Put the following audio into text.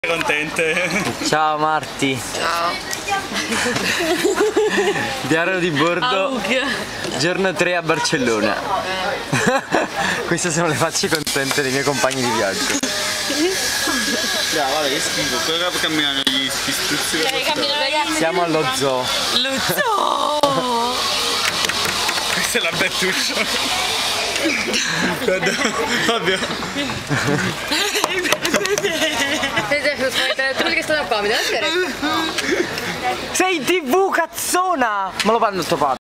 Contente. Ciao Marti. Ciao. Diario di bordo. Giorno 3 a Barcellona. Queste sono le facce contente dei miei compagni di viaggio. Vabbè, che schifo, però camminano gli istruzioni. Siamo allo zoo. Lo zoo! Questa è la Bertuccio. Guarda, Fabio. Quelli che stanno qua, mi dai la sigaretta? Sei in TV, cazzona! Me lo prendo sto padre.